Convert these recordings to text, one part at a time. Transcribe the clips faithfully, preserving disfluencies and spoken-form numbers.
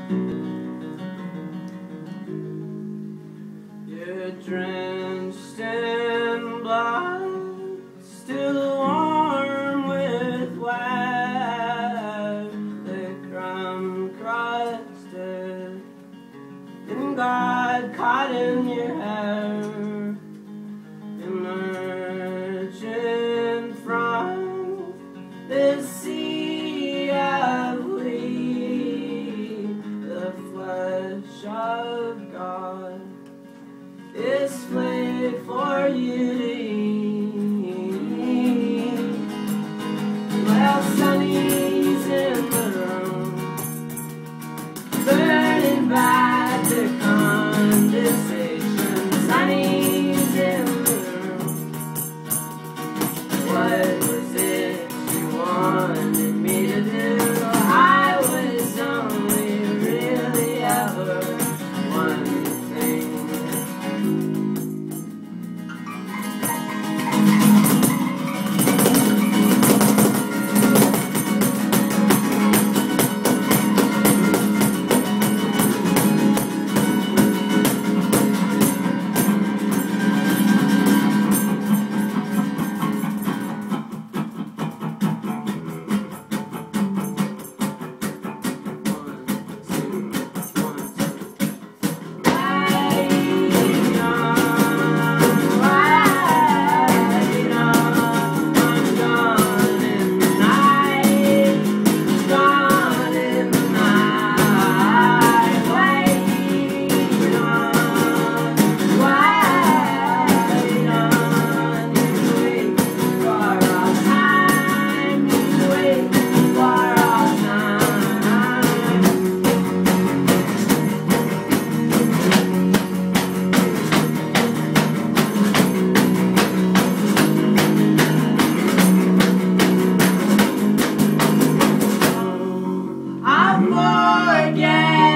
You're drenched in blood, still warm with wet, the crumb crusted, and God caught in your hair, emerging from this sea of wheat, the flesh of God is split for you to eat. Well, Sonny's in the room, burning back the condensation. Sonny's in the room. What was it you wanted me to do? I was only really ever one thing.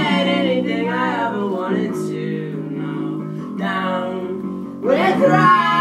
With